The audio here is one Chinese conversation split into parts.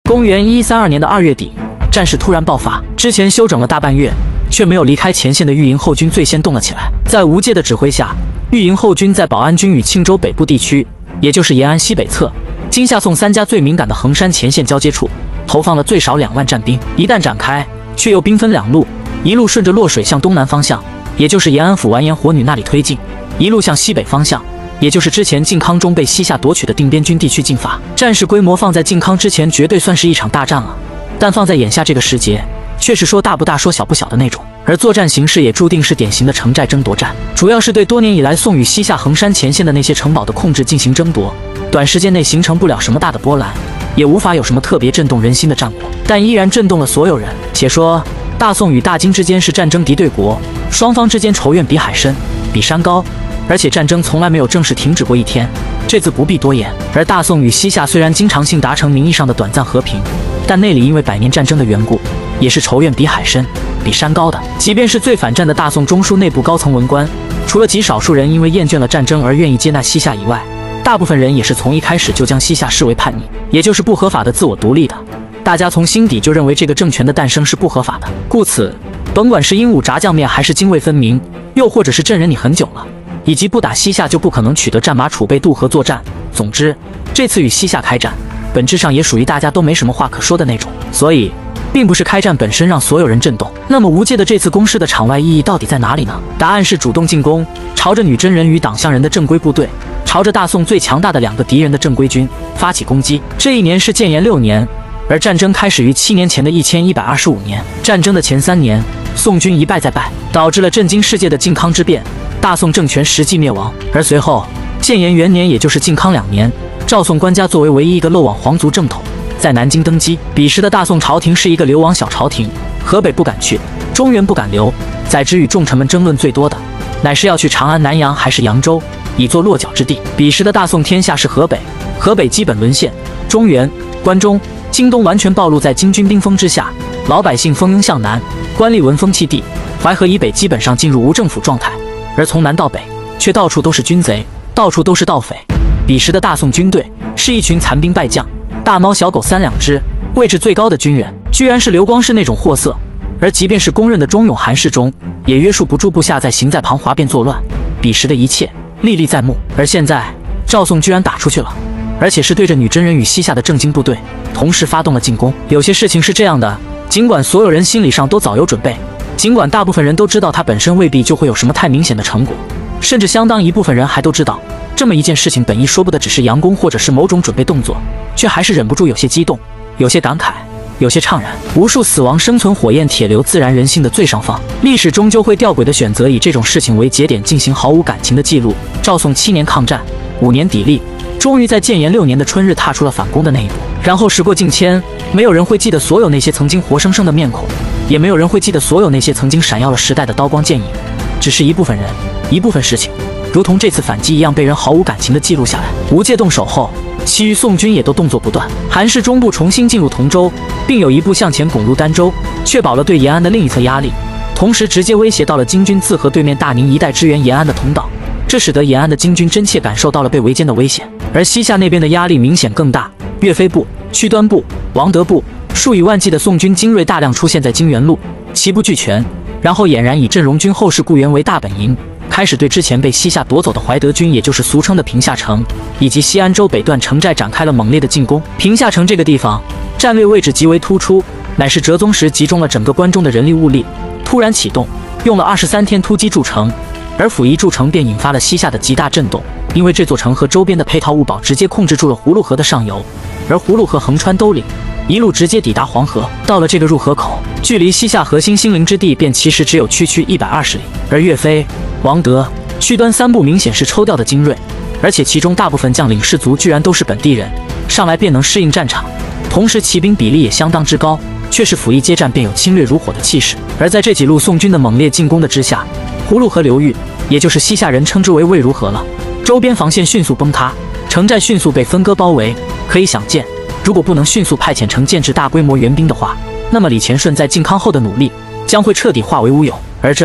公元1132年的2月底，战事突然爆发，之前休整了大半月，却没有离开前线的御营后军最先动了起来。在吴介的指挥下，御营后军在保安军与庆州北部地区，也就是延安西北侧、今夏宋三家最敏感的衡山前线交接处，投放了最少2万战兵。一旦展开，却又兵分2路，一路顺着洛水向东南方向，也就是延安府完颜火女那里推进；一路向西北方向，也就是之前靖康中被西夏夺取的定边军地区进发。战事规模放在靖康之前，绝对算是一场大战了，但放在眼下这个时节，却是说大不大说小不小的那种。而作战形势也注定是典型的城寨争夺战，主要是对多年以来宋与西夏衡山前线的那些城堡的控制进行争夺，短时间内形成不了什么大的波澜，也无法有什么特别震动人心的战果，但依然震动了所有人。且说大宋与大金之间是战争敌对国，双方之间仇怨比海深，比山高，而且战争从来没有正式停止过一天，这次不必多言。而大宋与西夏虽然经常性达成名义上的短暂和平，但内里因为100年战争的缘故，也是仇怨比海深，比山高的。即便是最反战的大宋中枢内部高层文官，除了极少数人因为厌倦了战争而愿意接纳西夏以外，大部分人也是从一开始就将西夏视为叛逆，也就是不合法的自我独立的。大家从心底就认为这个政权的诞生是不合法的，故此甭管是鹦鹉炸酱面还是泾渭分明，又或者是朕忍你很久了，以及不打西夏就不可能取得战马储备渡河作战，总之这次与西夏开战本质上也属于大家都没什么话可说的那种。所以并不是开战本身让所有人震动。那么吴介的这次攻势的场外意义到底在哪里呢？答案是主动进攻，朝着女真人与党项人的正规部队，朝着大宋最强大的2个敌人的正规军发起攻击。这一年是建炎6年，而战争开始于7年前的1125年。战争的前3年，宋军一败再败，导致了震惊世界的靖康之变，大宋政权实际灭亡。而随后建炎元年，也就是靖康2年，赵宋官家作为唯一一个漏网皇族正统，在南京登基。彼时的大宋朝廷是一个流亡小朝廷，河北不敢去，中原不敢留，宰执与重臣们争论最多的，乃是要去长安、南阳还是扬州，以作落脚之地。彼时的大宋天下是河北，河北基本沦陷，中原、关中、京东完全暴露在金军兵锋之下，老百姓蜂拥向南，官吏闻风弃地，淮河以北基本上进入无政府状态，而从南到北却到处都是军贼，到处都是盗匪。彼时的大宋军队是一群残兵败将，大猫小狗3两只，位置最高的军人居然是刘光世那种货色，而即便是公认的忠勇韩世忠，也约束不住部下在行在旁哗变作乱。彼时的一切历历在目。而现在赵宋居然打出去了，而且是对着女真人与西夏的正经部队同时发动了进攻。有些事情是这样的，尽管所有人心理上都早有准备，尽管大部分人都知道它本身未必就会有什么太明显的成果，甚至相当一部分人还都知道这么一件事情本意说不得只是佯攻或者是某种准备动作，却还是忍不住有些激动，有些感慨，有些怅然。无数死亡生存火焰铁流自然人性的最上方，历史终究会吊诡的选择以这种事情为节点进行毫无感情的记录。赵宋7年抗战，5年砥砺，终于在建炎6年的春日踏出了反攻的那一步。然后时过境迁，没有人会记得所有那些曾经活生生的面孔，也没有人会记得所有那些曾经闪耀了时代的刀光剑影，只是一部分人，一部分事情，如同这次反击一样被人毫无感情地记录下来。吴介动手后，其余宋军也都动作不断，韩氏中部重新进入同州，并有一部向前拱入儋州，确保了对延安的另一侧压力，同时直接威胁到了金军自河对面大宁一带支援延安的通道，这使得延安的金军真切感受到了被围歼的危险。而西夏那边的压力明显更大，岳飞部、屈端部、王德部，数以万计的宋军精锐大量出现在金元路，齐部俱全，然后俨然以镇戎军后世故原为大本营，开始对之前被西夏夺走的怀德军，也就是俗称的平夏城，以及西安州北段城寨展开了猛烈的进攻。平夏城这个地方战略位置极为突出，乃是哲宗时集中了整个关中的人力物力，突然启动，用了23天突击筑城，而甫一筑城便引发了西夏的极大震动，因为这座城和周边的配套物堡直接控制住了葫芦河的上游，而葫芦河横穿兜岭，一路直接抵达黄河。到了这个入河口，距离西夏核心兴陵之地便其实只有区120里。而岳飞、王德、屈端3部明显是抽调的精锐，而且其中大部分将领士卒居然都是本地人，上来便能适应战场，同时骑兵比例也相当之高，却是甫一接战便有侵略如火的气势。而在这几路宋军的猛烈进攻的之下，葫芦河流域，也就是西夏人称之为魏如河了，周边防线迅速崩塌，城寨迅速被分割包围。可以想见，如果不能迅速派遣城建制大规模援兵的话，那么李乾顺在靖康后的努力将会彻底化为乌有。而这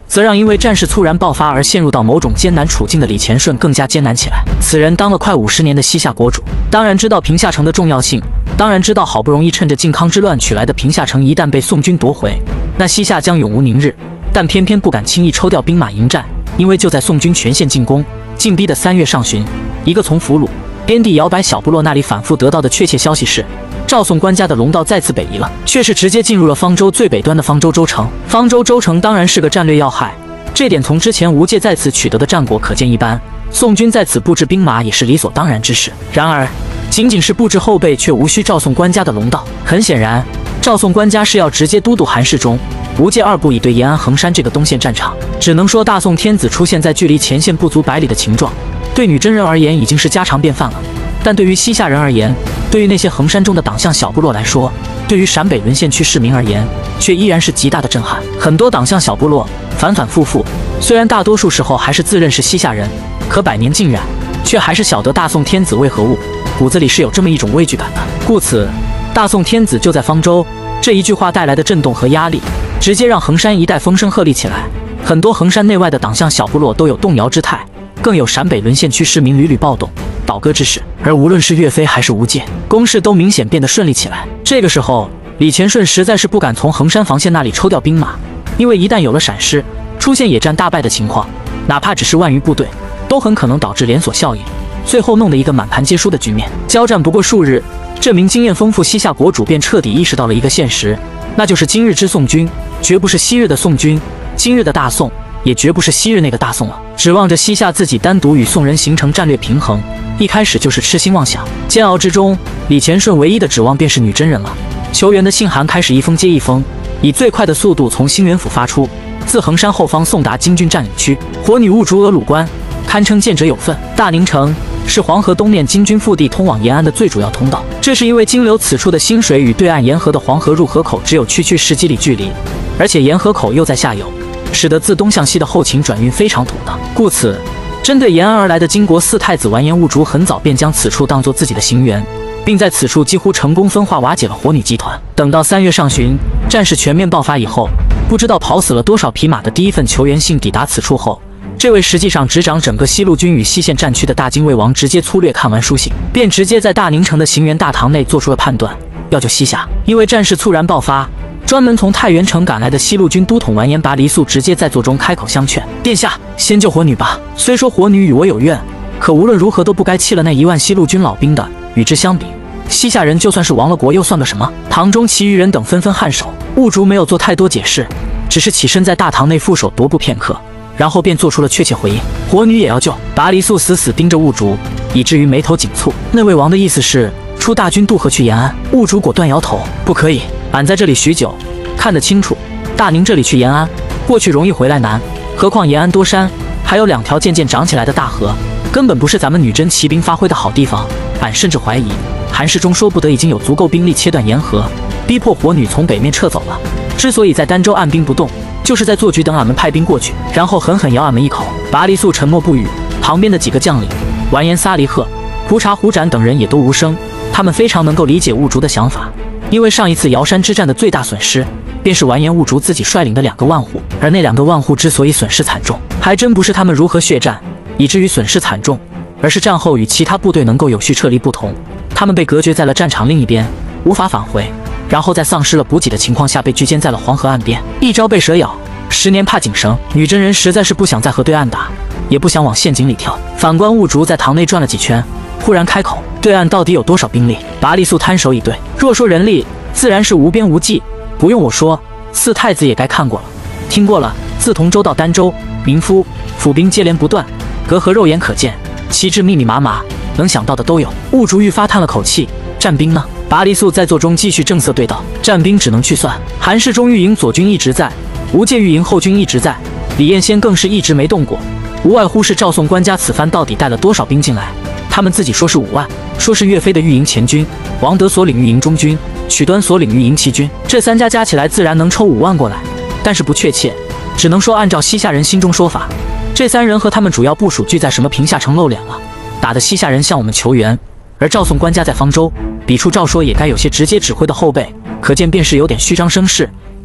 则让因为战事猝然爆发而陷入到某种艰难处境的李乾顺更加艰难起来。此人当了快50年的西夏国主，当然知道平夏城的重要性，当然知道好不容易趁着靖康之乱取来的平夏城一旦被宋军夺回，那西夏将永无宁日，但偏偏不敢轻易抽调兵马迎战，因为就在宋军全线进攻、进逼的3月上旬，一个从俘虏、边地摇摆小部落那里反复得到的确切消息是，赵宋官家的龙道再次北移了，却是直接进入了方舟最北端的方舟州城。方舟州城当然是个战略要害，这点从之前吴界在此取得的战果可见一斑。宋军在此布置兵马也是理所当然之事。然而，仅仅是布置后备，却无需赵宋官家的龙道。很显然，赵宋官家是要直接督督韩世忠、吴界2部以对延安、衡山这个东线战场。只能说大宋天子出现在距离前线不足100里的情状，对女真人而言已经是家常便饭了。但对于西夏人而言，对于那些衡山中的党项小部落来说，对于陕北沦陷区市民而言，却依然是极大的震撼。很多党项小部落反反复复，虽然大多数时候还是自认是西夏人，可百年浸染，却还是晓得大宋天子为何物，骨子里是有这么一种畏惧感的。故此，大宋天子就在方舟这一句话带来的震动和压力，直接让衡山一带风声鹤唳起来。很多衡山内外的党项小部落都有动摇之态，更有陕北沦陷区市民屡屡暴动倒戈之势。而无论是岳飞还是吴界，攻势都明显变得顺利起来。这个时候，李乾顺实在是不敢从衡山防线那里抽调兵马，因为一旦有了闪失，出现野战大败的情况，哪怕只是万余部队，都很可能导致连锁效应，最后弄得一个满盘皆输的局面。交战不过数日，这名经验丰富西夏国主便彻底意识到了一个现实，那就是今日之宋军绝不是昔日的宋军，今日的大宋也绝不是昔日那个大宋了。指望着西夏自己单独与宋人形成战略平衡，一开始就是痴心妄想。煎熬之中，李乾顺唯一的指望便是女真人了。求援的信函开始一封接一封，以最快的速度从兴元府发出，自衡山后方送达金军占领区。火女兀竹额鲁关，堪称见者有份。大宁城是黄河东面金军腹地通往延安的最主要通道，这是因为经流此处的新水与对岸沿河的黄河入河口只有区10几里距离，而且沿河口又在下游，使得自东向西的后勤转运非常妥当。故此，针对延安而来的金国4太子完颜兀竹很早便将此处当作自己的行辕，并在此处几乎成功分化瓦解了火女集团。等到3月上旬，战事全面爆发以后，不知道跑死了多少匹马的第一份求援信抵达此处后，这位实际上执掌整个西路军与西线战区的大金卫王直接粗略看完书信，便直接在大宁城的行辕大堂内做出了判断，要救西夏。因为战事猝然爆发，专门从太原城赶来的西路军都统完颜拔离素直接在座中开口相劝：殿下，先救火女吧。虽说火女与我有怨，可无论如何都不该弃了那1万西路军老兵的。与之相比，西夏人就算是亡了国又算个什么？堂中其余人等纷纷颔首。兀竹没有做太多解释，只是起身在大堂内负手踱步片刻，然后便做出了确切回应：火女也要救。拔离素死死盯着兀竹，以至于眉头紧蹙。那位王的意思是出大军渡河去延安？兀竹果断摇头：不可以，俺在这里许久，看得清楚，大宁这里去延安，过去容易回来难，何况延安多山，还有2条渐渐长起来的大河，根本不是咱们女真骑兵发挥的好地方。俺甚至怀疑韩世忠说不得已经有足够兵力切断沿河，逼迫火女从北面撤走了。之所以在儋州按兵不动，就是在做局等俺们派兵过去，然后狠狠咬俺们一口。拔离素沉默不语，旁边的几个将领完颜撒离赫、蒲察胡展等人也都无声。他们非常能够理解兀竹的想法，因为上一次瑶山之战的最大损失便是完颜兀竹自己率领的2个万户，而那2个万户之所以损失惨重，还真不是他们如何血战以至于损失惨重，而是战后与其他部队能够有序撤离不同，他们被隔绝在了战场另一边，无法返回，然后在丧失了补给的情况下被拘监在了黄河岸边。一朝被蛇咬，10年怕井绳。女真人实在是不想再和对岸打，也不想往陷阱里跳。反观兀竹在堂内转了几圈，忽然开口：对岸到底有多少兵力？拔离素摊手以对：若说人力，自然是无边无际，不用我说，4太子也该看过了，听过了。自同州到儋州，民夫、府兵接连不断，隔河肉眼可见，旗帜密密麻麻，能想到的都有。兀竹愈发叹了口气：战兵呢？拔离素在座中继续正色对道：战兵只能去算，韩世忠御营左军一直在，吴界御营后军一直在，李彦先更是一直没动过，无外乎是赵宋官家此番到底带了多少兵进来。他们自己说是5万，说是岳飞的御营前军，王德所领御营中军，曲端所领御营骑军，这3家加起来自然能抽5万过来，但是不确切，只能说按照西夏人心中说法，这3人和他们主要部署聚在什么平夏城露脸了，打得西夏人向我们求援，而赵宋官家在方舟，笔触照说也该有些直接指挥的后备，可见便是有点虚张声势，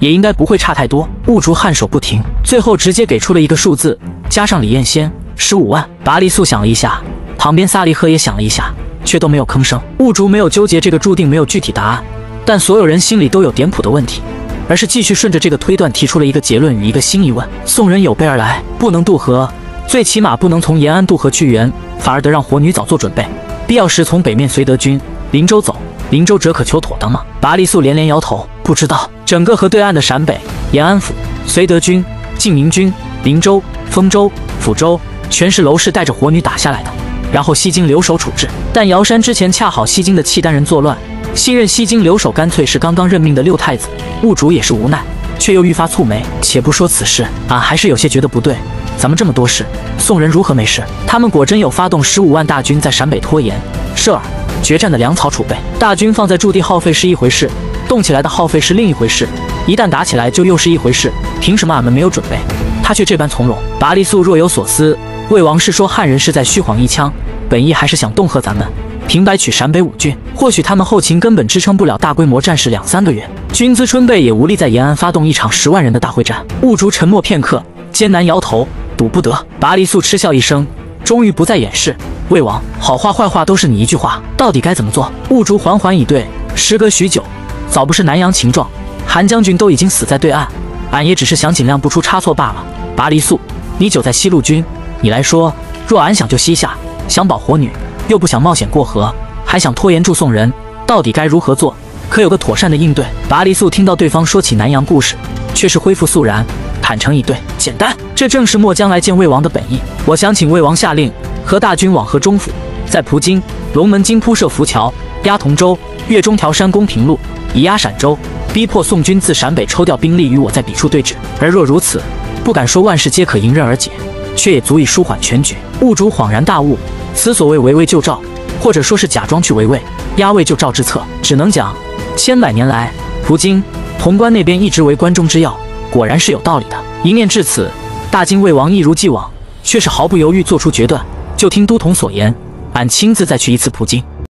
也应该不会差太多。兀竹颔首不停，最后直接给出了一个数字，加上李彦先15万。拔离素想了一下，旁边萨利赫也想了一下，却都没有吭声。兀竹没有纠结这个注定没有具体答案，但所有人心里都有点谱的问题，而是继续顺着这个推断提出了一个结论与一个新疑问：宋人有备而来，不能渡河，最起码不能从延安渡河去援，反而得让火女早做准备，必要时从北面绥德军灵州走，灵州者可求妥当吗？拔离素连连摇头，不知道。整个河对岸的陕北、延安府、绥德军、晋明军、灵州、丰州、抚州，全是娄氏带着火女打下来的，然后西京留守处置。但瑶山之前恰好西京的契丹人作乱，新任西京留守干脆是刚刚任命的六太子。兀竹也是无奈，却又愈发蹙眉。且不说此事，俺还是有些觉得不对。咱们这么多事，宋人如何没事？他们果真有发动15万大军在陕北拖延、涉尔、决战的粮草储备。大军放在驻地耗费是一回事，动起来的耗费是另一回事，一旦打起来就又是一回事。凭什么俺们没有准备？他却这般从容。拔离素若有所思，魏王是说汉人是在虚晃一枪，本意还是想恫吓咱们，平白取陕北5郡。或许他们后勤根本支撑不了大规模战事2-3个月，军资春备也无力在延安发动一场10万人的大会战。兀竹沉默片刻，艰难摇头，赌不得。拔离素嗤笑一声，终于不再掩饰。魏王，好话坏话都是你一句话，到底该怎么做？兀竹缓缓以对，时隔许久，早不是南阳情状，韩将军都已经死在对岸，俺也只是想尽量不出差错罢了。拔离素，你久在西路军，你来说，若俺想救西夏，想保火女，又不想冒险过河，还想拖延住宋人，到底该如何做？可有个妥善的应对？拔离素听到对方说起南阳故事，却是恢复肃然，坦诚以对，简单，这正是末将来见魏王的本意。我想请魏王下令，和大军往河中府，在蒲津、龙门津铺设浮桥，压同州、越中条山攻平陆，以压陕州，逼迫宋军自陕北抽调兵力与我在彼处对峙。而若如此，不敢说万事皆可迎刃而解，却也足以舒缓全局。兀竹恍然大悟，此所谓围魏救赵，或者说是假装去围魏、压魏救赵之策，只能讲千百年来蒲津、潼关那边一直为关中之要，果然是有道理的。一念至此，大金魏王一如既往，却是毫不犹豫做出决断。就听都统所言，俺亲自再去一次蒲津。